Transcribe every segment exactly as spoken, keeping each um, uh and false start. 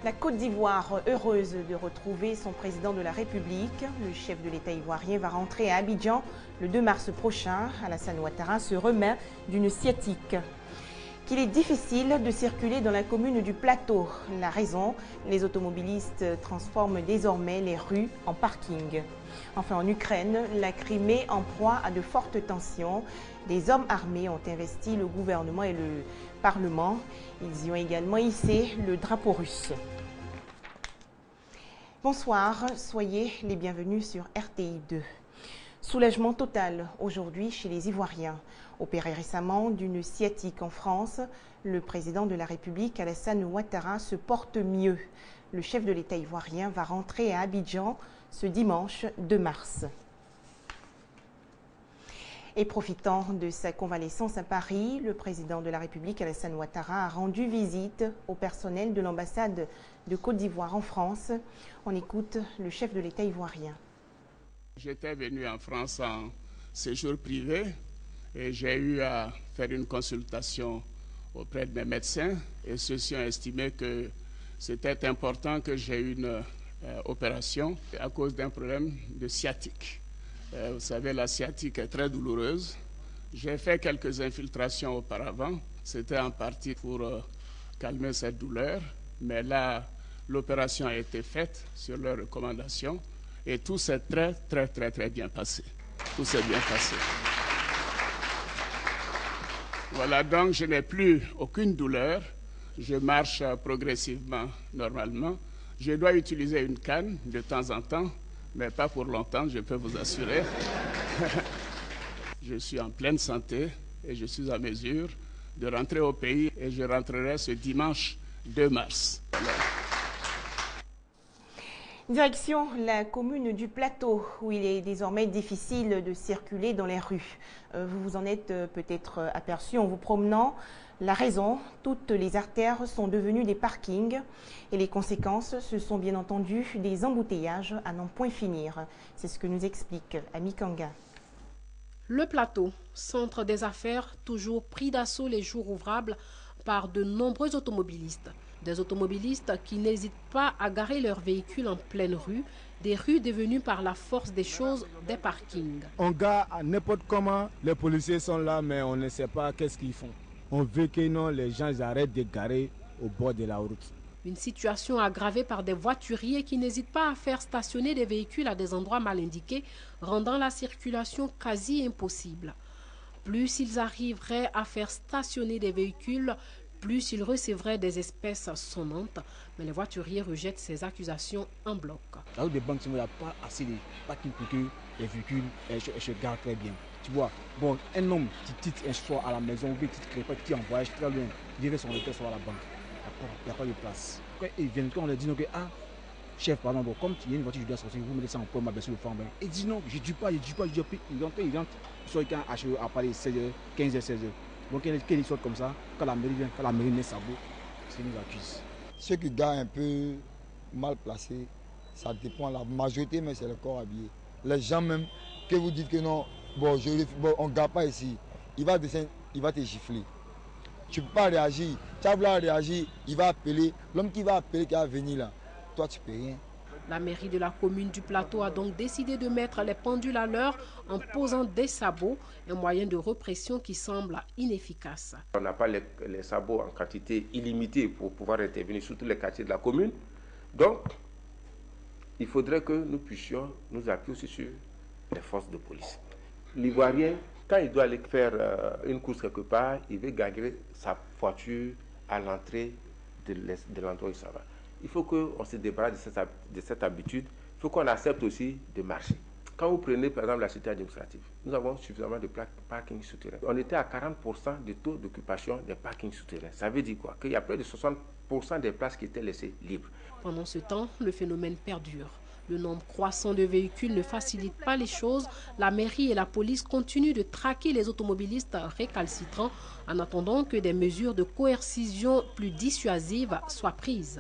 La Côte d'Ivoire, heureuse de retrouver son président de la République, le chef de l'État ivoirien va rentrer à Abidjan le deux mars prochain. Alassane Ouattara se remet d'une sciatique. Qu'il est difficile de circuler dans la commune du Plateau. La raison, les automobilistes transforment désormais les rues en parking. Enfin, en Ukraine, la Crimée en proie à de fortes tensions. Des hommes armés ont investi le gouvernement et le Parlement. Ils y ont également hissé le drapeau russe. Bonsoir, soyez les bienvenus sur R T I deux. Soulagement total aujourd'hui chez les Ivoiriens. Opéré récemment d'une sciatique en France, le président de la République, Alassane Ouattara, se porte mieux. Le chef de l'État ivoirien va rentrer à Abidjan ce dimanche deux mars. Et profitant de sa convalescence à Paris, le président de la République, Alassane Ouattara, a rendu visite au personnel de l'ambassade de Côte d'Ivoire en France. On écoute le chef de l'État ivoirien. J'étais venu en France en séjour privé et j'ai eu à faire une consultation auprès de mes médecins et ceux-ci ont estimé que c'était important que j'ai une euh, opération à cause d'un problème de sciatique. Euh, vous savez, la sciatique est très douloureuse. J'ai fait quelques infiltrations auparavant. C'était en partie pour euh, calmer cette douleur. Mais là, l'opération a été faite sur leurs recommandations. Et tout s'est très, très, très, très bien passé. Tout s'est bien passé. Voilà, donc je n'ai plus aucune douleur. Je marche euh, progressivement, normalement. Je dois utiliser une canne de temps en temps. Mais pas pour longtemps, je peux vous assurer. Je suis en pleine santé et je suis à mesure de rentrer au pays et je rentrerai ce dimanche deux mars. Voilà. Direction la commune du Plateau, où il est désormais difficile de circuler dans les rues. Vous vous en êtes peut-être aperçu en vous promenant. La raison, toutes les artères sont devenues des parkings et les conséquences, ce sont bien entendu des embouteillages à n'en point finir. C'est ce que nous explique Ami Kanga. Le Plateau, centre des affaires, toujours pris d'assaut les jours ouvrables par de nombreux automobilistes. Des automobilistes qui n'hésitent pas à garer leurs véhicules en pleine rue, des rues devenues par la force des choses des parkings. On gare à n'importe comment, les policiers sont là, mais on ne sait pas qu'est-ce qu'ils font. On veut que non, les gens arrêtent de garer au bord de la route. Une situation aggravée par des voituriers qui n'hésitent pas à faire stationner des véhicules à des endroits mal indiqués, rendant la circulation quasi impossible. Plus ils arriveraient à faire stationner des véhicules, plus ils recevraient des espèces sonnantes. Mais les voituriers rejettent ces accusations en bloc. Là où des banques, il n'y a pas assez de parking pour que les véhicules se garent très bien. Tu vois, bon, un homme qui titre un choix à la maison, ou qui titre qui en voyage très loin, dirait son hôtel soit à la banque. Il n'y a pas de place. Quand ils viennent, quand on leur dit non, que, ah, chef, pardon, bon, comme il y a une voiture, je dois sortir, vous me laissez en point, ma blessure, le fond. Il dit non, je ne dis pas, je ne dis pas, je dis pas. Ils rentrent, ils rentrent, ils sont à Paris seize heures, quinze heures, seize heures. Donc, quand ils sortent comme ça, quand la mairie vient, quand la mairie met sa boue, c'est nous accuse. Ceux qui garent un peu mal placés, ça dépend, la majorité, mais c'est le corps habillé. Les gens même, que vous dites que non, bon, je, bon on ne garde pas ici, il va descendre, il va te gifler. Tu ne peux pas réagir. Tu vas vouloir réagir, il va appeler. L'homme qui va appeler, qui va venir là, toi tu ne peux rien. La mairie de la commune du Plateau a donc décidé de mettre les pendules à l'heure en posant des sabots, un moyen de répression qui semble inefficace. On n'a pas les, les sabots en quantité illimitée pour pouvoir intervenir sur tous les quartiers de la commune. Donc, il faudrait que nous puissions nous appuyer aussi sur les forces de police. L'Ivoirien, quand il doit aller faire euh, une course quelque part, il veut garer sa voiture à l'entrée de, de l'endroit où ça va. Il faut qu'on se débarrasse de cette, de cette habitude. Il faut qu'on accepte aussi de marcher. Quand vous prenez par exemple la cité administrative, nous avons suffisamment de parkings souterrains. On était à quarante pour cent de taux d'occupation des parkings souterrains. Ça veut dire quoi? Qu'il y a près de soixante pour cent des places qui étaient laissées libres. Pendant ce temps, le phénomène perdure. Le nombre croissant de véhicules ne facilite pas les choses. La mairie et la police continuent de traquer les automobilistes récalcitrants en attendant que des mesures de coercition plus dissuasives soient prises.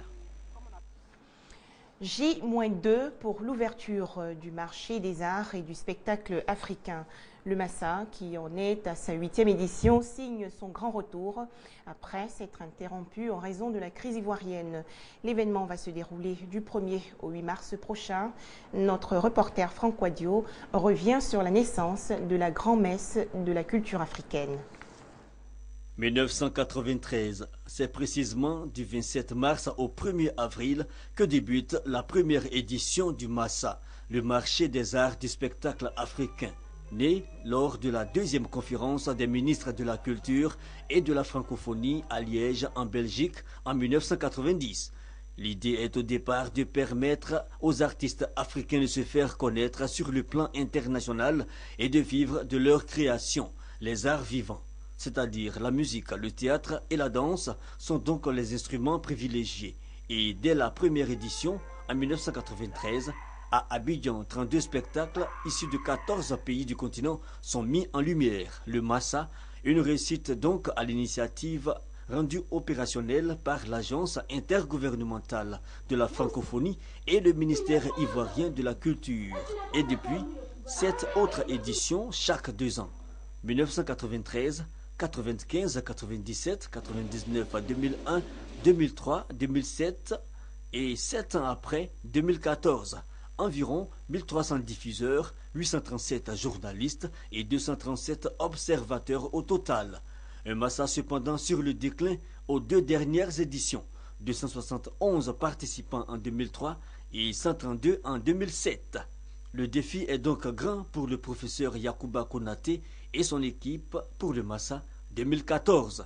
J deux pour l'ouverture du marché des arts et du spectacle africain. Le Massa, qui en est à sa huitième édition, signe son grand retour après s'être interrompu en raison de la crise ivoirienne. L'événement va se dérouler du premier au huit mars prochain. Notre reporter Franck Wadio revient sur la naissance de la grand-messe de la culture africaine. mille neuf cent quatre-vingt-treize, c'est précisément du vingt-sept mars au premier avril que débute la première édition du Massa, le marché des arts du spectacle africain, né lors de la deuxième conférence des ministres de la Culture et de la Francophonie à Liège, en Belgique, en mille neuf cent quatre-vingt-dix. L'idée est au départ de permettre aux artistes africains de se faire connaître sur le plan international et de vivre de leur création, les arts vivants. C'est-à-dire la musique, le théâtre et la danse sont donc les instruments privilégiés. Et dès la première édition, en mille neuf cent quatre-vingt-treize, à Abidjan, trente-deux spectacles issus de quatorze pays du continent sont mis en lumière. Le Massa, une réussite donc à l'initiative rendue opérationnelle par l'Agence intergouvernementale de la francophonie et le ministère ivoirien de la culture. Et depuis, sept autres éditions chaque deux ans. mille neuf cent quatre-vingt-treize, quatre-vingt-quinze, quatre-vingt-dix-sept, quatre-vingt-dix-neuf, deux mille un, deux mille trois, deux mille sept et sept ans après, deux mille quatorze. Environ mille trois cents diffuseurs, huit cent trente-sept journalistes et deux cent trente-sept observateurs au total. Un Massa cependant sur le déclin aux deux dernières éditions. deux cent soixante et onze participants en deux mille trois et cent trente-deux en deux mille sept. Le défi est donc grand pour le professeur Yacouba Konaté et son équipe pour le Massa deux mille quatorze.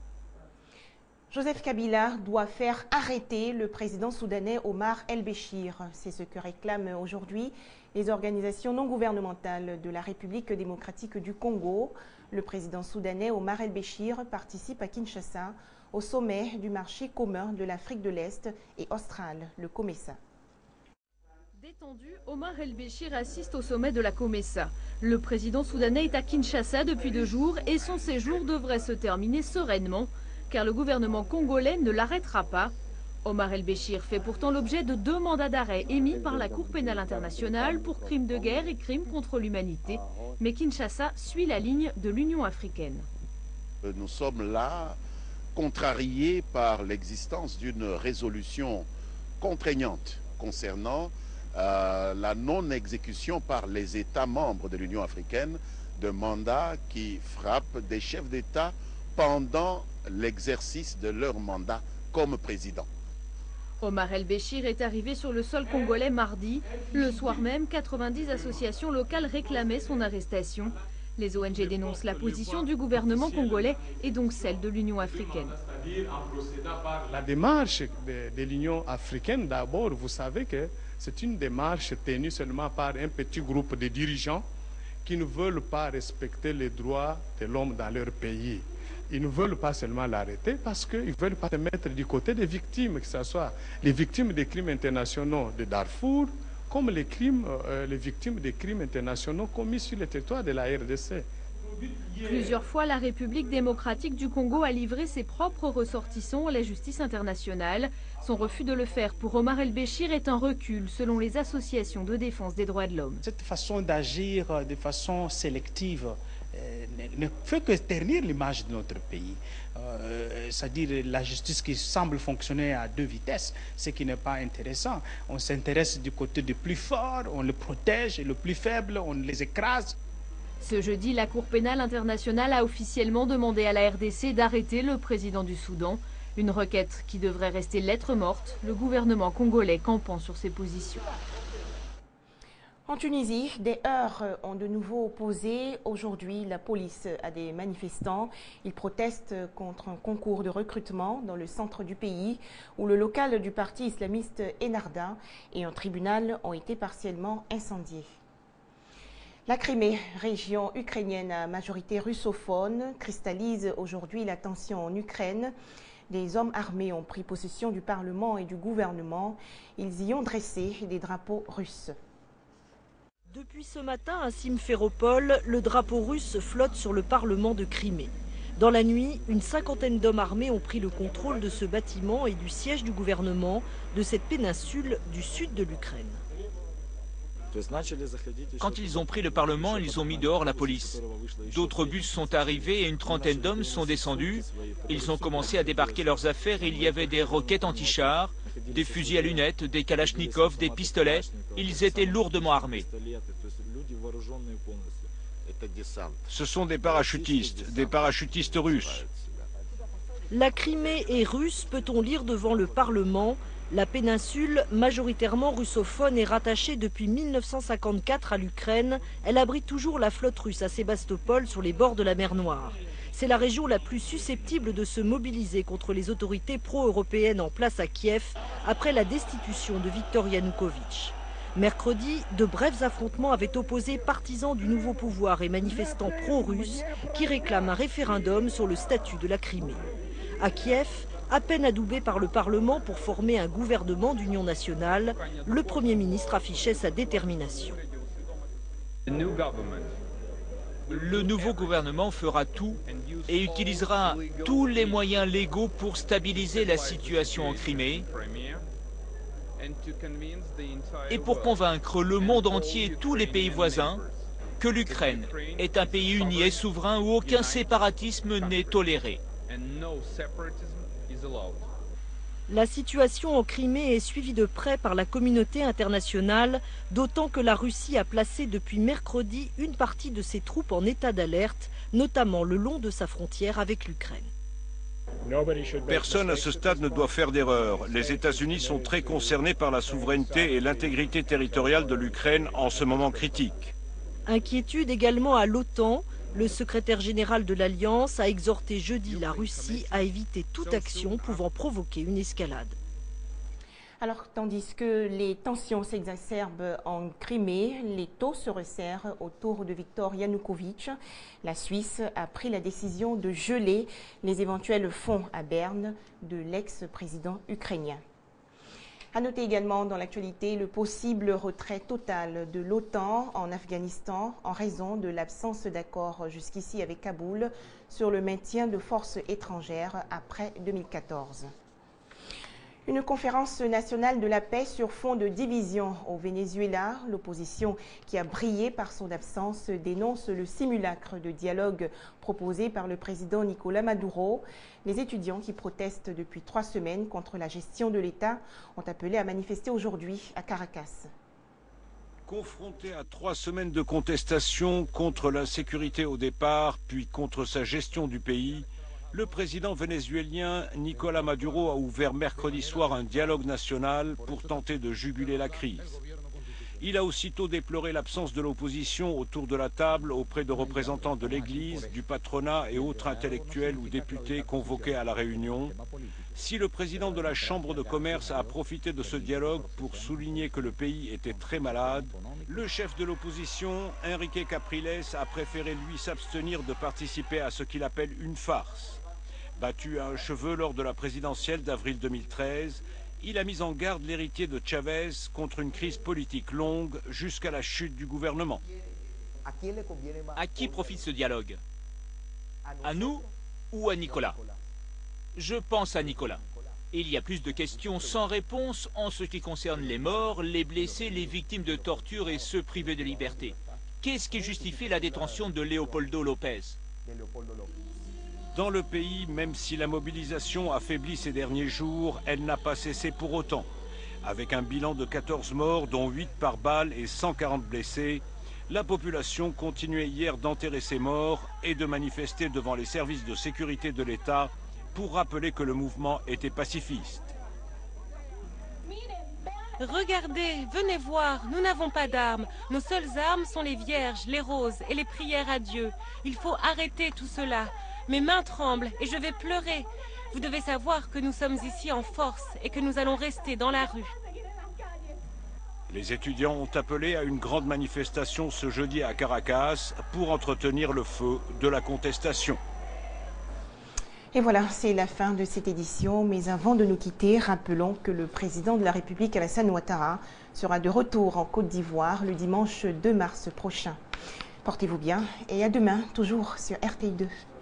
Joseph Kabila doit faire arrêter le président soudanais Omar El-Béchir. C'est ce que réclament aujourd'hui les organisations non gouvernementales de la République démocratique du Congo. Le président soudanais Omar El-Béchir participe à Kinshasa au sommet du marché commun de l'Afrique de l'Est et australe, le COMESA. Détendu, Omar El-Béchir assiste au sommet de la COMESA. Le président soudanais est à Kinshasa depuis deux jours et son séjour devrait se terminer sereinement, car le gouvernement congolais ne l'arrêtera pas. Omar El-Béchir fait pourtant l'objet de deux mandats d'arrêt émis par la Cour pénale internationale pour crimes de guerre et crimes contre l'humanité. Mais Kinshasa suit la ligne de l'Union africaine. Nous sommes là contrariés par l'existence d'une résolution contraignante concernant euh, la non-exécution par les États membres de l'Union africaine de mandats qui frappent des chefs d'État pendant l'exercice de leur mandat comme président. Omar El-Béchir est arrivé sur le sol congolais mardi. Le soir même, quatre-vingt-dix associations locales réclamaient son arrestation. Les O N G dénoncent la position du gouvernement congolais et donc celle de l'Union africaine. La démarche de, de l'Union africaine, d'abord, vous savez que c'est une démarche tenue seulement par un petit groupe de dirigeants qui ne veulent pas respecter les droits de l'homme dans leur pays. Ils ne veulent pas seulement l'arrêter parce qu'ils ne veulent pas se mettre du côté des victimes, que ce soit les victimes des crimes internationaux de Darfour, comme les, crimes, euh, les victimes des crimes internationaux commis sur le territoire de la R D C. Plusieurs fois, la République démocratique du Congo a livré ses propres ressortissants à la justice internationale. Son refus de le faire pour Omar El-Béchir est un recul, selon les associations de défense des droits de l'homme. Cette façon d'agir de façon sélective euh, ne fait que ternir l'image de notre pays. Euh, C'est-à-dire la justice qui semble fonctionner à deux vitesses, ce qui n'est pas intéressant. On s'intéresse du côté du plus fort, on le protège, et le plus faible, on les écrase. Ce jeudi, la Cour pénale internationale a officiellement demandé à la R D C d'arrêter le président du Soudan. Une requête qui devrait rester lettre morte, le gouvernement congolais campant sur ses positions. En Tunisie, des heurts ont de nouveau opposé aujourd'hui la police à des manifestants. Ils protestent contre un concours de recrutement dans le centre du pays où le local du parti islamiste Ennahda et un tribunal ont été partiellement incendiés. La Crimée, région ukrainienne à majorité russophone, cristallise aujourd'hui la tension en Ukraine. Des hommes armés ont pris possession du Parlement et du gouvernement. Ils y ont dressé des drapeaux russes. Depuis ce matin à Simferopol, le drapeau russe flotte sur le Parlement de Crimée. Dans la nuit, une cinquantaine d'hommes armés ont pris le contrôle de ce bâtiment et du siège du gouvernement de cette péninsule du sud de l'Ukraine. Quand ils ont pris le Parlement, ils ont mis dehors la police. D'autres bus sont arrivés et une trentaine d'hommes sont descendus. Ils ont commencé à débarquer leurs affaires. Il y avait des roquettes anti-chars, des fusils à lunettes, des kalachnikovs, des pistolets. Ils étaient lourdement armés. Ce sont des parachutistes, des parachutistes russes. La Crimée est russe, peut-on lire devant le Parlement. La péninsule, majoritairement russophone, est rattachée depuis mille neuf cent cinquante-quatre à l'Ukraine. Elle abrite toujours la flotte russe à Sébastopol, sur les bords de la mer Noire. C'est la région la plus susceptible de se mobiliser contre les autorités pro-européennes en place à Kiev, après la destitution de Viktor Yanukovych. Mercredi, de brefs affrontements avaient opposé partisans du nouveau pouvoir et manifestants pro-russes qui réclament un référendum sur le statut de la Crimée. À Kiev, à peine adoubé par le Parlement pour former un gouvernement d'union nationale, le Premier ministre affichait sa détermination. Le nouveau gouvernement fera tout et utilisera tous les moyens légaux pour stabiliser la situation en Crimée et pour convaincre le monde entier et tous les pays voisins que l'Ukraine est un pays uni et souverain où aucun séparatisme n'est toléré. La situation en Crimée est suivie de près par la communauté internationale, d'autant que la Russie a placé depuis mercredi une partie de ses troupes en état d'alerte, notamment le long de sa frontière avec l'Ukraine. Personne à ce stade ne doit faire d'erreur. Les États-Unis sont très concernés par la souveraineté et l'intégrité territoriale de l'Ukraine en ce moment critique. Inquiétude également à l'OTAN. Le secrétaire général de l'Alliance a exhorté jeudi la Russie à éviter toute action pouvant provoquer une escalade. Alors, tandis que les tensions s'exacerbent en Crimée, les taux se resserrent autour de Viktor Yanukovych. La Suisse a pris la décision de geler les éventuels fonds à Berne de l'ex-président ukrainien. À noter également dans l'actualité le possible retrait total de l'OTAN en Afghanistan en raison de l'absence d'accord jusqu'ici avec Kaboul sur le maintien de forces étrangères après deux mille quatorze. Une conférence nationale de la paix sur fond de division au Venezuela. L'opposition, qui a brillé par son absence, dénonce le simulacre de dialogue proposé par le président Nicolás Maduro. Les étudiants qui protestent depuis trois semaines contre la gestion de l'État ont appelé à manifester aujourd'hui à Caracas. Confronté à trois semaines de contestation contre l'insécurité au départ, puis contre sa gestion du pays, le président vénézuélien Nicolás Maduro a ouvert mercredi soir un dialogue national pour tenter de juguler la crise. Il a aussitôt déploré l'absence de l'opposition autour de la table auprès de représentants de l'Église, du patronat et autres intellectuels ou députés convoqués à la réunion. Si le président de la Chambre de commerce a profité de ce dialogue pour souligner que le pays était très malade, le chef de l'opposition, Enrique Capriles, a préféré lui s'abstenir de participer à ce qu'il appelle une farce. Battu à un cheveu lors de la présidentielle d'avril deux mille treize, il a mis en garde l'héritier de Chavez contre une crise politique longue jusqu'à la chute du gouvernement. À qui profite ce dialogue? À nous ou à Nicolás? Je pense à Nicolás. Il y a plus de questions sans réponse en ce qui concerne les morts, les blessés, les victimes de torture et ceux privés de liberté. Qu'est-ce qui justifie la détention de Leopoldo López? Dans le pays, même si la mobilisation affaiblit ces derniers jours, elle n'a pas cessé pour autant. Avec un bilan de quatorze morts, dont huit par balle et cent quarante blessés, la population continuait hier d'enterrer ses morts et de manifester devant les services de sécurité de l'État pour rappeler que le mouvement était pacifiste. Regardez, venez voir, nous n'avons pas d'armes. Nos seules armes sont les vierges, les roses et les prières à Dieu. Il faut arrêter tout cela. Mes mains tremblent et je vais pleurer. Vous devez savoir que nous sommes ici en force et que nous allons rester dans la rue. Les étudiants ont appelé à une grande manifestation ce jeudi à Caracas pour entretenir le feu de la contestation. Et voilà, c'est la fin de cette édition. Mais avant de nous quitter, rappelons que le président de la République, Alassane Ouattara, sera de retour en Côte d'Ivoire le dimanche deux mars prochain. Portez-vous bien et à demain, toujours sur R T I deux.